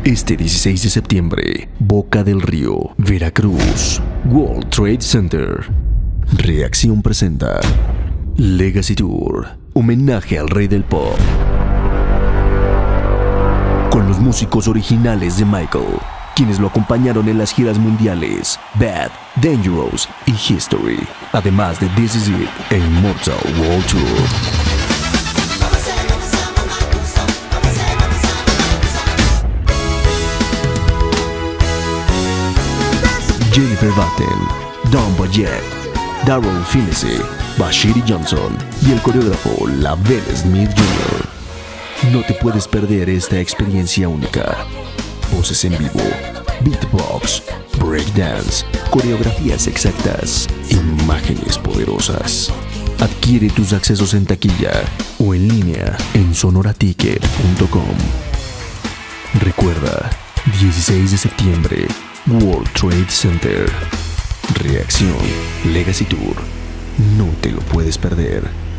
Este 16 de septiembre, Boca del Río, Veracruz, World Trade Center. Reacción presenta Legacy Tour, homenaje al rey del pop. Con los músicos originales de Michael, quienes lo acompañaron en las giras mundiales Bad, Dangerous y History, además de This Is It e Immortal World Tour. Jennifer Batten, Don Boyette, Darryl Finney, Bashiri Johnson y el coreógrafo Lavelle Smith Jr. No te puedes perder esta experiencia única. Voces en vivo, beatbox, breakdance, coreografías exactas, imágenes poderosas. Adquiere tus accesos en taquilla o en línea en sonoraticket.com. Recuerda, 16 de septiembre, World Trade Center. Reacción Legacy Tour. No te lo puedes perder.